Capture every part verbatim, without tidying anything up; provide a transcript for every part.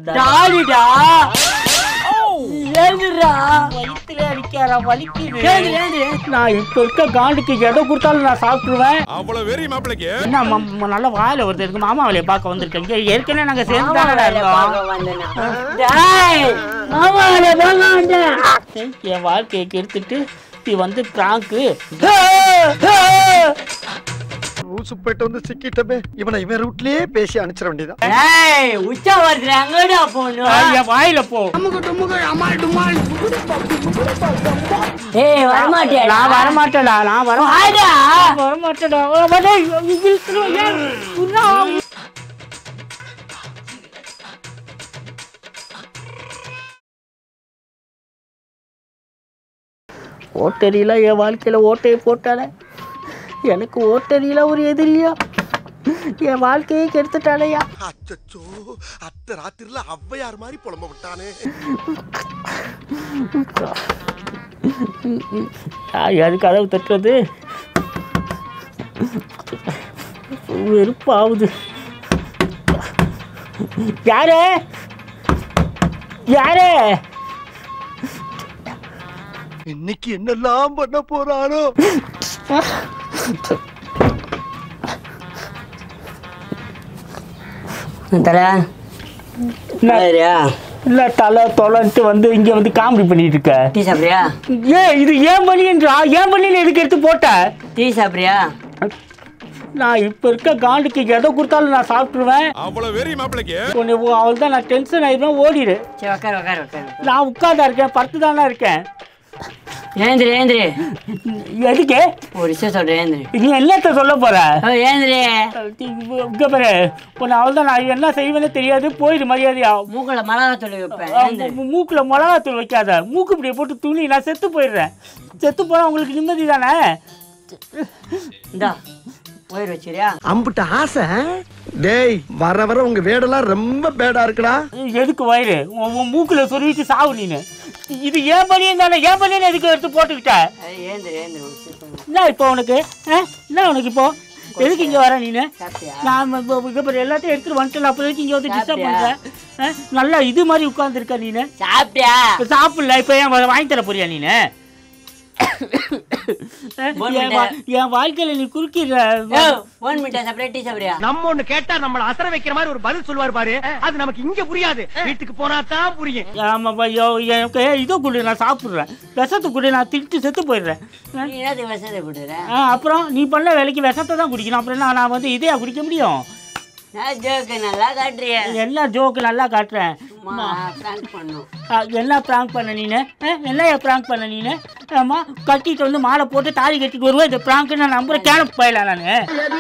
டாடிடா ஏந்துடா வயித்துல அடிக்காரா வலிக்குது ஏந்து ஏந்து நான் இப்ப இருக்க காண்டுக்கு எதை கொடுத்தாலும் நான் சாப்பிட்டுருவேன் அவ்வளவு வெறி மாப்பிளைக்கு என்ன நல்ல வாயில ஒருத்தர் இருக்கு மாமா வேலையை பார்க்க வந்திருக்கேன் ஏற்கனவே நாங்க சேர்ந்து தானடா இருக்கோம் என் வாழ்க்கையை கெடுத்துட்டு நீ வந்து பிராங்கு ஊசு போயிட்டு வந்து சிக்கிட்டமே இவனை இவன் ரூட்லயே பேசி அனுப்பிச்சிட வேண்டியதான். ஏய் உச்சா வருது அங்கடா போணும் ஐயா வாயில போ ஏய் வர மாட்டேடா நான் வர மாட்டேடா நான் வர வாடா வர மாட்டேடா வடே இழுத்துறோம் புண்ணா ஓட்டரியில என் வாழ்க்கையில ஓட்டையை போட்டானே எனக்கு ஓட்டரியில ஒரு எதிரியா என் வாழ்க்கையை கெடுத்துட்டானையா அச்சச்சோ அத்த ராத்திரில அவ்வையார் மாதிரி புலம்ப விட்டானே யாரு கதவு தட்டுறது வெறுப்பாகுது யாரு யாரு இன்னைக்கு என்னெல்லாம் பண்ண போறானோ தலை இல்ல தலை தொலைன்ட்டு வந்து இங்க வந்து காமெடி பண்ணிட்டு இருக்க டீ சாப்பிடுறியா ஏன் இது ஏன் பண்ணின்றா ஏன் பண்ணி எதுக்கு எடுத்து போட்ட டீ சாப்பிடுறியா நான் இப்ப இருக்க காண்டுக்கு எதை கொடுத்தாலும் நான் சாப்பிட்டுருவேன் அவ்வளவு வெறி மாப்பிளைக்கு அவள் தான் நான் டென்ஷன் ஆயிடுவேன் ஓடிடு சரி உட்காரு உட்காரு உட்காரு நான் உட்கார்ந்தா இருக்கேன் படுத்து தானே இருக்கேன் ஏந்திரி ஏந்திரி எதுக்கு ஒரு விஷயம் சொல்றேன் ஏந்திரி நீ என்னத்த சொல்ல போற ஏந்திரி இங்க பாரு உன்னை அவள் தான் நான் என்ன செய்வேன்னு தெரியாது போயிடு மரியாதையா மூக்குல மிளகாத்தூள் வைப்பேன் மூக்குல மிளகாத்தூள் வைக்காத மூக்கு இப்படியே போட்டு துணி நான் செத்து போயிடுறேன் செத்து போனா உங்களுக்கு நிம்மதி தானே இந்தா போயிரு வச்சிரியா அம்புட்ட ஆசை டேய் வர வர உங்க வேடெல்லாம் ரொம்ப பேடா இருக்குடா எதுக்கு வயிறு உன் மூக்குல சொருவிட்டு சாவு நீனு இது ஏன் பண்ணியே தானே ஏன் பண்ணியே எதுக்கு எடுத்து போட்டுக்கிட்ட என்ன இப்போ உனக்கு என்ன உனக்கு இப்போ எதுக்கு இங்கே வர நீனு நான் இப்போ எல்லாத்தையும் எடுத்துட்டு வந்துட்டேன் அப்போ எதுக்கு இங்கே வந்து டிஸ்டர்ப் பண்ணுறேன் நல்லா இது மாதிரி உட்காந்துருக்க நீனு சாப்பிட்டியா சாப்பிடல இப்போ ஏன் வாங்கி தர போறியா நீனு என் வாழ்க்கையில நீ குறுக்கிற நம்ம ஒண்ணு கேட்டா நம்மள அசர வைக்கிற மாதிரி ஒரு பதில் சொல்லுவாரு பாரு அது நமக்கு இங்க புரியாது வீட்டுக்கு போனா தான் புரியும் ஆமா எனக்கு இதோ குடி நான் சாப்பிடுறேன் விஷத்தை குடி நான் திட்டு செத்து போயிடுறேன் அப்புறம் நீ பண்ண வேலைக்கு விஷத்தை தான் குடிக்கணும் அப்புறம் நான் வந்து இதையா குடிக்க முடியும் நல்லா காட்டுறேன் என்ன ஜோக்கு நல்லா காட்டுறேன் என்ன பிராங்க் பண்ண நீனு என்ன பிராங்க் பண்ண நீனு ஆமா கட்டிட்டு வந்து மாலை போட்டு தாலி கட்டிட்டு வருவேன் இந்த பிராங்க் நான் நம்புறேன் கேன போயிடலாம் நானு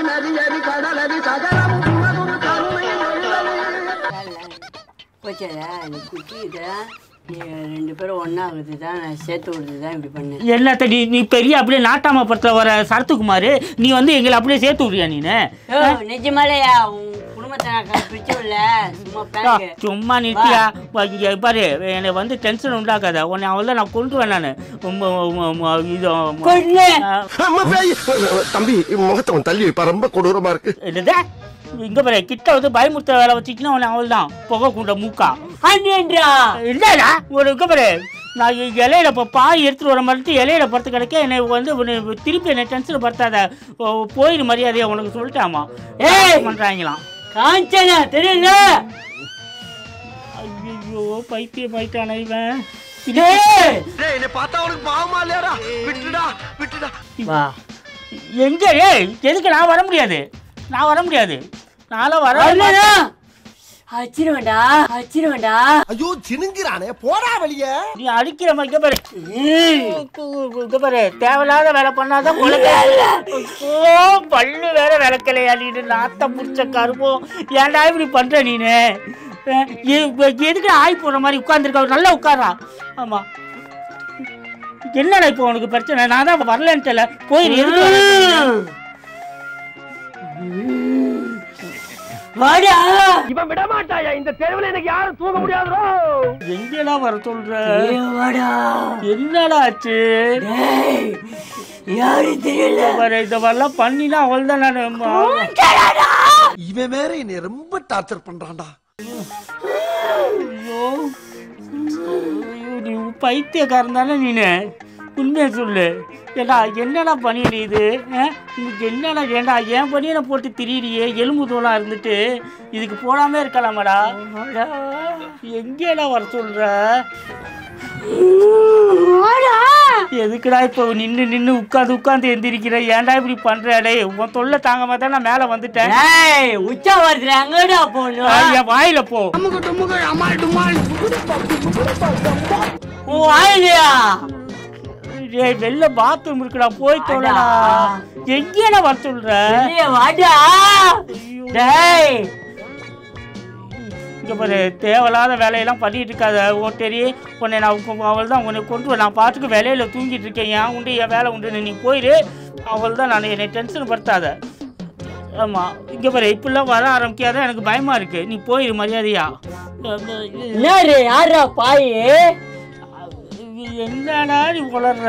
ரெண்டு பேரும் ஒன்னா தான் சேர்த்து விடுறது தான் இப்படி பண்ணு என்னத்த நீ நீ பெரிய அப்படியே நாட்டாம படத்துல வர சரத்துக்குமாரு நீ வந்து எங்களை அப்படியே சேர்த்து விடுறியா நீனு நிஜமாலையா சும்மா நித்தியா இங்க பாரு என்னை வந்து டென்ஷன் உண்டாக்காத உன்னை அவள் நான் கொண்டுருவேன் நானு தம்பி முகத்தை தள்ளி வைப்பா ரொம்ப கொடூரமா இருக்கு இங்க பாரு கிட்ட வந்து பயமுறுத்த வேலை வச்சுக்கினா உன்னை அவள் தான் புகை கூண்ட மூக்கா இல்லடா ஒரு இங்க பாரு நான் இலையில இப்போ பாய் எடுத்துட்டு வர மாதிரி இலையில படுத்து கிடைக்க என்னை வந்து திருப்பி என்னை டென்ஷன் படுத்தாத போயிரு மரியாதையா உனக்கு சொல்லிட்டாமா ஏ பண்றாங்களாம் காஞ்சனா தெரியல ஐயோ பைத்தியம் ஆயிட்டானே இவன் என்ன பார்த்தா உனக்கு பாவமா இல்லையாடா விட்டுடா விட்டுடா வா எங்க ஏய் எதுக்கு நான் வர முடியாது நான் வர முடியாது நாள வர அச்சிருவேண்டா அச்சிருவேண்டா ஐயோ சினுங்கிறானே போடா வெளியே நீ அடிக்கிற மாதிரி பாரு இங்க பாரு தேவையில்லாத வேலை பண்ணாதான் பல்லு வேற விளக்கலையா நீனு நாத்த முடிச்ச கருப்போம் ஏன்டா இப்படி பண்ற நீனு எதுக்கு ஆய் போற மாதிரி உட்கார்ந்துருக்க நல்லா உட்காரா ஆமா என்னடா இப்போ உனக்கு பிரச்சனை நான் தான் வரலன்ட்டு போயிரு வாடா இவன் விட மாட்டாயா இந்த தெருவுல எனக்கு யாரும் தூங்க முடியாதுடா எங்கடா வர சொல்ற வாடா என்னடா ஆச்சு டேய் யாரு தெரியல வர இத வரலாம் பண்ணினா அவள்தான் நான் இவன் வேற என்னை ரொம்ப டார்ச்சர் பண்றான்டா பைத்தியக்காரன் தானே நீனு? உண்மையை சொல்லு. ஏடா என்னடா பண்ணிடு இது? உங்களுக்கு என்னடா ஏண்டா ஏன் பண்ணியை போட்டு திரியிறியே? எலும்பு தோலாக இருந்துட்டு இதுக்கு போடாம இருக்கலாமாடா? எங்கேடா வர சொல்ற? எதுக்குடா இப்போ நின்று நின்று உட்காந்து உட்காந்து எந்திரிக்கிற? ஏன்டா இப்படி பண்ற? டேய் உன் தொல்லை தாங்காம தான் நான் மேலே வந்துட்டேன். உச்சா வருது அங்கடா போகணும். என் வாயில போ. வாயிலையா? வெளில பாத்ரூம் இருக்குடா, போய் தோலடா. எங்கேடா வர சொல்ற? வாடா. இங்க பாரு, தேவையில்லாத வேலையெல்லாம் பண்ணிட்டு இருக்காத. ஓட்டேரி உன்னை நான் அவள் தான் உன்னை கொண்டு நான் பாட்டுக்கு வேலையில தூங்கிட்டு இருக்கேன். ஏன் உண்டு என் வேலை உண்டு, நீ போயிரு. அவள் தான் நான் என்னை டென்ஷன் படுத்தாத. ஆமா இங்க பாரு, இப்படிலாம் வர ஆரம்பிக்காத, எனக்கு பயமா இருக்கு. நீ போயிரு மரியாதையா. யாரா பாய்? என்னடா நீ வளர்ற?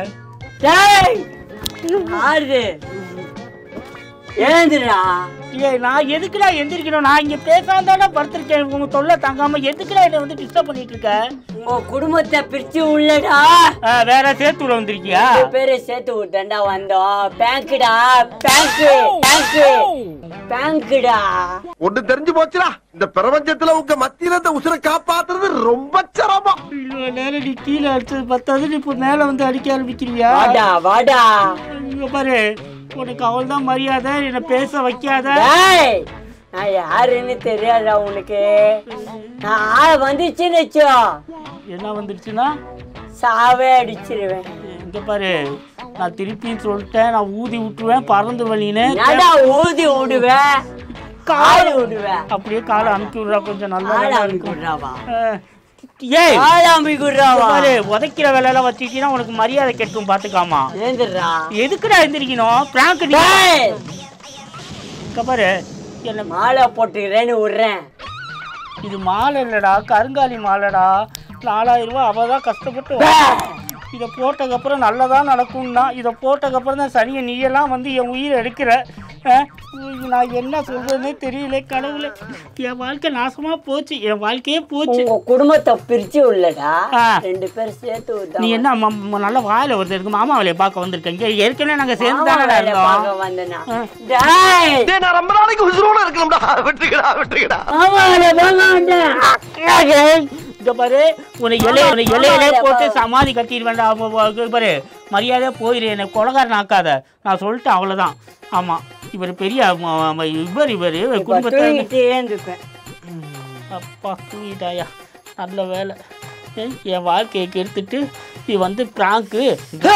ஏந்திரா. ஏய் நான் எதுக்குடா எந்திரிக்கணும்? நான் இங்க பேசாம தானே படுத்திருக்கேன். உங்க தொல்லை தாங்காம எதுக்குடா என்னை வந்து டிஸ்டர்ப் பண்ணிட்டு இருக்க? உங்க குடும்பத்தை பிரிச்சு உள்ளடா. வேற சேர்த்து விட வந்திருக்கியா? பேரை சேர்த்து விட்டா வந்தோம். பேங்க்டா, பேங்க் பேங்க் பேங்க்டா. ஒண்ணு தெரிஞ்சு போச்சுடா, இந்த பிரபஞ்சத்துல உங்க மத்தியில இந்த உசுரை காப்பாத்துறது ரொம்ப சிரமம். நேரம் நீ கீழே அடிச்சது பத்தாவது, நீ இப்போ மேல வந்து அடிக்க ஆரம்பிக்கிறியா? வாடா வாடா. இங்க பாரு, உனக்கு அவள் தான் மரியாதை. என்ன பேச வைக்காத. நான் யாருன்னு தெரியாதா உனக்கு? நான் ஆள் வந்துச்சுன்னு வச்சோ. என்ன வந்துருச்சுன்னா சாவே அடிச்சிருவேன். இங்க பாரு, நான் திருப்பின்னு சொல்லிட்டேன். நான் ஊதி விட்டுருவேன், பறந்து வழின்னு. ஊதி விடுவேன், கால் விடுவேன். அப்படியே காலை அனுப்பி விடுறா, கொஞ்சம் நல்லா விடுறாவா? ஏய் அம்பி குடுறாவா? உதைக்கிற வேலை எல்லாம் வச்சுக்கிட்டீங்கன்னா உனக்கு மரியாதை கெட்டும், பாத்துக்காமா. ஏந்திரா. எதுக்குடா எந்திரிக்கணும்? பிராங்க் நீ. பாரு, என்ன மாலை போட்டுக்கிறேன்னு விடுறேன். இது மாலை இல்லடா, கருங்காலி மாலைடா. நாலாயிரம் ரூபாய் அவதான் கஷ்டப்பட்டு. இதை போட்டதுக்கப்புறம் நல்லதான் நடக்கும்னா, இதை போட்டதுக்கப்புறம் தான் சனியை நீயெல்லாம் வந்து என் உயிரை எடுக்கிற. நான் என்ன சொல்றதுன்னே தெரியல. கடவுளே, என் வாழ்க்கை நாசமா போச்சு. என் வாழ்க்கையே போச்சு. குடும்பத்தை பிரிச்சு உள்ளடா, ரெண்டு பேரும் சேர்த்து. நீ என்ன நல்ல வாயில வருது? இருக்கு மாமா வேலையை பார்க்க வந்திருக்கீங்க. ஏற்கனவே நாங்க சேர்ந்து தானே இருந்தோம். ரொம்ப நாளைக்கு உசுரோட இருக்கணும்டா. விட்டுக்கடா விட்டுக்கடா. இங்க பாரு, உன்னை இலைய உன்னை இலையிலே போட்டு சமாதி கட்டிடுவேன்டா. பாரு, மரியாதையா போயிரு. என்னை கொலகாரன் ஆக்காத. நான் சொல்லிட்டேன், அவ்வளவுதான். ஆமா, இவர் பெரிய இவர் இவர் குடும்பத்தை. அப்பா தூங்கிட்டாயா? நல்ல வேலை. என் வாழ்க்கையை கெடுத்துட்டு நீ வந்து பிராங்கு.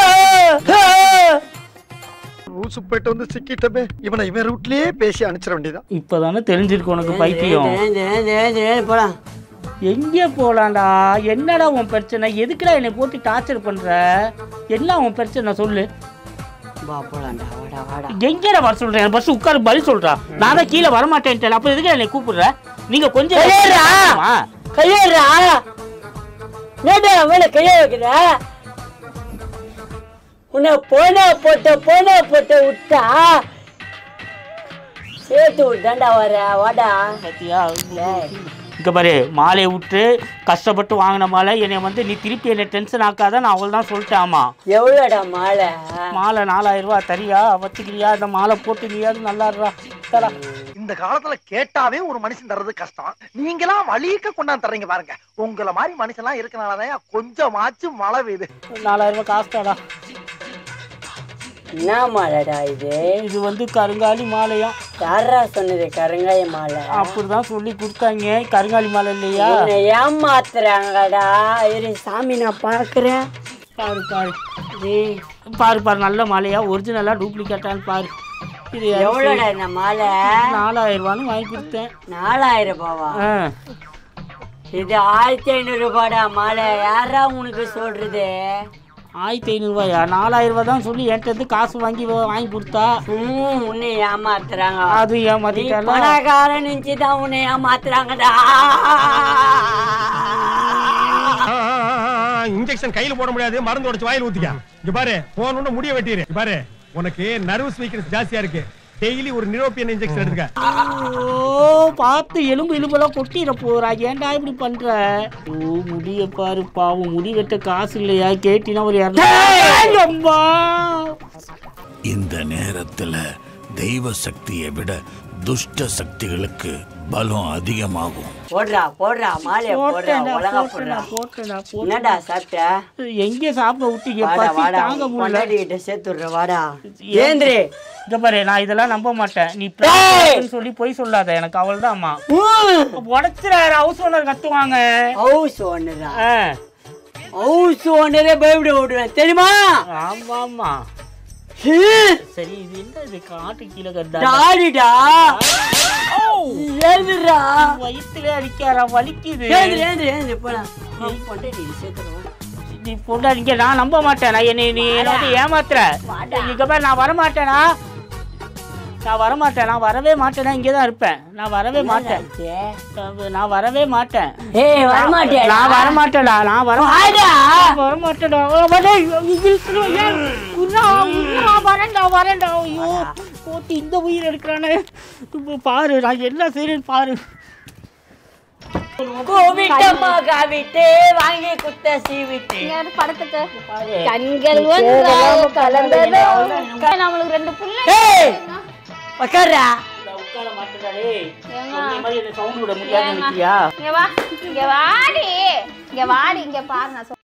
ஊசு போயிட்டு வந்து சிக்கிட்டமே. இவனை இவன் ரூட்லயே பேசி அனுப்பிச்சிட வேண்டியதான். இப்பதானே தெரிஞ்சிருக்கு உனக்கு பைத்தியம். போலாம். எங்கே போலாம்டா? என்னடா உன் பிரச்சனை? எதுக்குடா என்னை போட்டு டார்ச்சர் பண்ற? என்ன உன் பிரச்சனை சொல்லு. எங்கடா வர சொல்றேன்? பஸ் உட்காரு, பதில் சொல்றா. நான் தான் கீழே வரமாட்டேன். அப்ப எதுக்கு என்னை கூப்பிடுற? நீங்க கொஞ்சம் கையேறா. கைய வைக்கிற உன்னை போன போட்ட போன போட்ட விட்டா சேர்த்து விட்டாண்டா வர. வாடா. பத்தியா? இங்கே பாரு, மாலையை விட்டு கஷ்டப்பட்டு வாங்கின மாலை. என்னை வந்து நீ திருப்பி என்னை டென்ஷன் ஆக்காத. நான் அவள் தான் சொல்லிட்டேன். ஆமா, எவ்வளோடா மாலை? மாலை நாலாயிரம் ரூபா. தரியா? வச்சுக்கிறியா? இந்த மாலை போட்டு நீயாவது நல்லா இருடா. தரா. இந்த காலத்துல கேட்டாவே ஒரு மனுஷன் தர்றது கஷ்டம். நீங்களாம் வலிக்க கொண்டாந்து தர்றீங்க பாருங்க. உங்களை மாதிரி மனுஷன்லாம் இருக்கனாலதான் கொஞ்சமாச்சும் மழை பெய்யுது. நாலாயிரம் ரூபாய் காசு தாடா. என்ன மாலைடா இது? இது வந்து கருங்காலி மாலையா? யாரா சொன்னது கருங்காலி மாலை? அப்படிதான் சொல்லி கொடுத்தாங்க. கருங்காலி மாலை இல்லையா? ஏமாத்துறாங்கடா. இரு சாமி, நான் பாக்குறேன். பாரு பாரு பாரு பாரு, நல்ல மாலையா ஒரிஜினலா டூப்ளிகேட்டான்னு பாரு. இது எவ்வளோடா இந்த மாலை? நாலாயிரம் ரூபான்னு வாங்கி கொடுத்தேன். நாலாயிரம் ரூபாவா? இது ஆயிரத்தி ஐநூறு ரூபாடா மாலை. யாரா உனக்கு சொல்றது? ஆயிரத்தி ஐநூறு ரூபாயா? நாலாயிரம் ரூபாய் தான் சொல்லி என்கிட்ட காசு வாங்கி வாங்கி கொடுத்தா. உன்னை ஏமாத்துறாங்க. அது ஏமாத்திட்டால பணக்காரன் நினைச்சுதான் உன்னை ஏமாத்துறாங்கடா. இன்ஜெக்ஷன் கையில போட முடியாது, மருந்து உடைச்சு வாயில ஊத்திக்க. இங்க பாரு, போன் முடிய வெட்டிரு. பாரு, உனக்கு நர்வஸ் வீக்னஸ் ஜாஸ்தியா இருக்கு. டெய்லி ஒரு நிரோபியன் இன்ஜெக்ஷன் எடுத்துக்க. ஓ பார்த்து எலும்பு எலும்பெல்லாம் கொட்டிட போறா. ஏன்டா இப்படி பண்ற? ஓ முடிய பாரு பாவம். முடி வெட்ட காசு இல்லையா? கேட்டினா ஒரு இரநூறு. இந்த நேரத்துல தெய்வ சக்தியை விட துஷ்ட சக்திகளுக்கு பலம் அதிகமாகும். போடுறா போடுறா மாலைய போடுறா ஒழுங்கா போடுறா. என்னடா சாப்பிட்ட? எங்க சாப்பிட விட்டீங்க? வாடா பசி வாடா தாங்க முடியல. கிட்ட சேர்த்துடுற வாடா. ஏந்திரி. இங்க பாரு நான் இதெல்லாம் நம்ப மாட்டேன். நீ பிராங்க்னு சொல்லி போய் சொல்லாத. எனக்கு அவள்தான்மா. உடைச்சிராரு. ஹவுஸ் ஓனர் கத்துவாங்க. ஹவுஸ் ஓனரா? ஹவுஸ் ஓனரே பயப்பட விடுவேன் தெரியுமா? ஆமாமா. சரி இது என்ன இது காட்டு கீழே கட்டா? டாடிடா. ஏந்திரா. வயித்துல அடிக்காரா? வலிக்குது. ஏந்திரி ஏந்திரி ஏந்திரி போடா. பொண்டை நீ சேர்த்துறவா. நீ பொண்டாடிங்க. நான் நம்ப மாட்டேன். நான் என்னை நீ வந்து ஏமாத்துற. இங்க பாரு நான் வரமாட்டேனா? நான் வரமாட்டேன். நான் வரவே மாட்டேனா? இங்கே தான் இருப்பேன். நான் வரவே மாட்டேன். நான் வரவே மாட்டேன். ஏய் வரமாட்டேன். நான் வரமாட்டேடா. நான் வர வரமாட்டேடா. வரேன்டா வரேன்டா. ஐயோ போட்டு இந்த உயிர் எடுக்கிறானே. பாரு நான் என்ன செய்யறேன்னு பாரு. கோவிட்டம்மா காவிட்டு வாங்கி குத்த சீவிட்டு படத்துக்கு கண்கள் ஒன்றாக கலந்ததோ நம்மளுக்கு ரெண்டு புள்ள. உட்கார்றா. உட்கார மாட்டேடாடே. சொன்ன மாதிரி என்ன சவுண்ட் விட முடியாது நினைக்கிறியா? இங்க வா இங்க வாடி இங்க வாடி இங்க பாரு நான்